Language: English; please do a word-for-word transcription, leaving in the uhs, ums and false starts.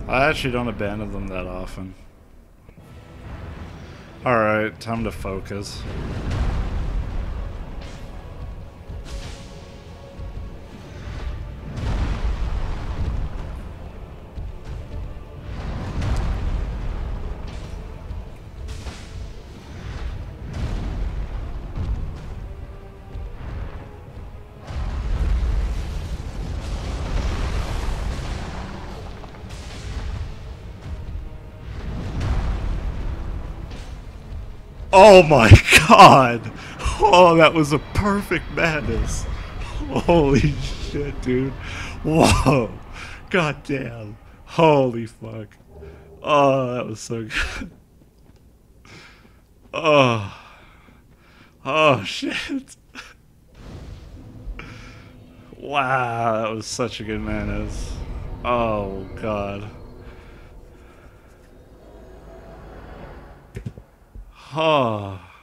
I actually don't abandon them that often. Alright, time to focus. Oh my god! Oh, that was a perfect madness. Holy shit, dude. Whoa. God damn. Holy fuck. Oh, that was so good. Oh. Oh, shit. Wow, that was such a good Manus. Oh, god. Oh.